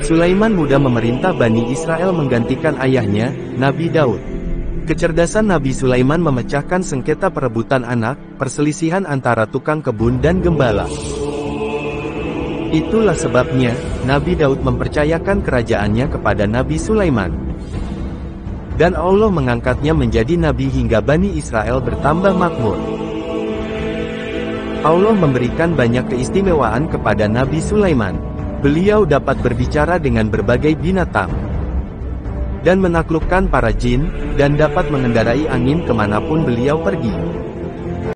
Sulaiman muda memerintah Bani Israel menggantikan ayahnya, Nabi Daud. Kecerdasan Nabi Sulaiman memecahkan sengketa perebutan anak, perselisihan antara tukang kebun dan gembala. Itulah sebabnya, Nabi Daud mempercayakan kerajaannya kepada Nabi Sulaiman. Dan Allah mengangkatnya menjadi nabi hingga Bani Israel bertambah makmur. Allah memberikan banyak keistimewaan kepada Nabi Sulaiman. Beliau dapat berbicara dengan berbagai binatang, dan menaklukkan para jin, dan dapat mengendarai angin kemanapun beliau pergi.